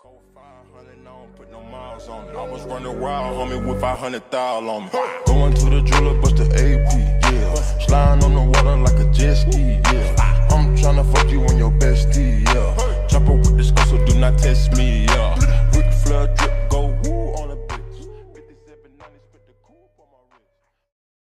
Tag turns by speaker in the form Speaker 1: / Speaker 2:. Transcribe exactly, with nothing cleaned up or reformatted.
Speaker 1: Cold five hundred, I don't put no miles on it. I was running wild, homie, with five hundred thousand on me. Going to the jeweler, bust the A P, yeah. Sliding on the water like a jet ski, yeah. I'm tryna fuck you on your bestie, yeah. Chopper with this gun, so do not test me.